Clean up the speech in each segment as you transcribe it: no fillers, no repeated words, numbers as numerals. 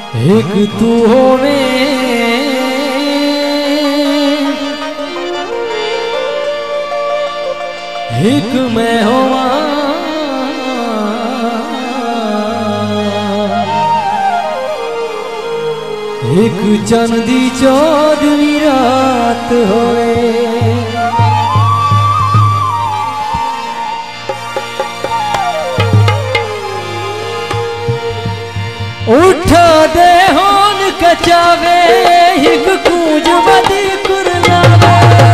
एक तू होवे एक मैं होवा एक चांदी चौदहवीं रात होवे उठा दे होन कचावे एक कूंज बदी कुरलावे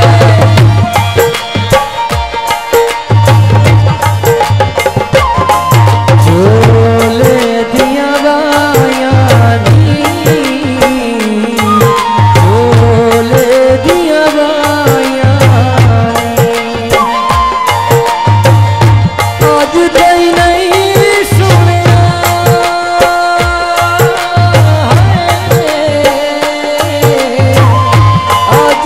झोले दिया बाया नी झोले दिया बाया आज दई नहीं सुने आज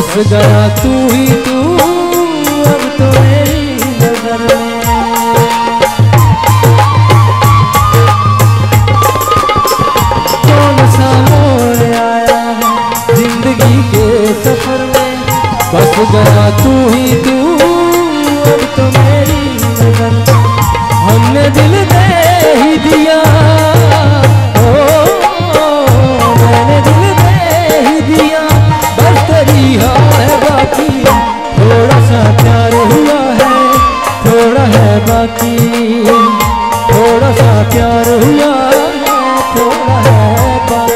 बस गया तू ही तू अब तो मेरी नजर में। कौन सा मोड़ आया है जिंदगी के सफर में, बस गया तू ही तू अब तो मेरी नजर में। हमने दिल दे ही दिया, मैंने दिल दे ही दिया, बस तेरी है बाकी। थोड़ा सा प्यार हुआ है, थोड़ा है बाकी, थोड़ा सा प्यार हुआ है, थोड़ा है बाकी।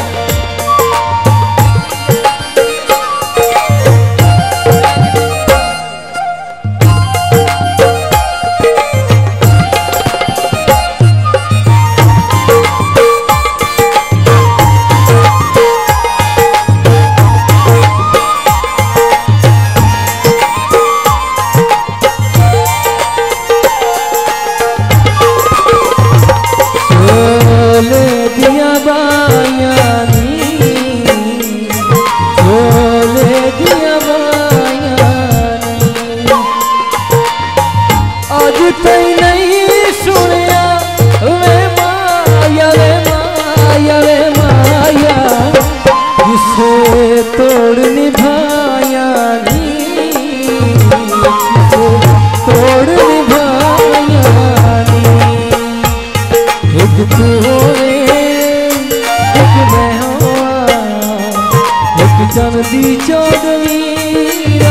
तोड़ निभाया नी, तोड़ निभाया नी। एक तू होवे एक मैं होवा, एक चांदी चौदवी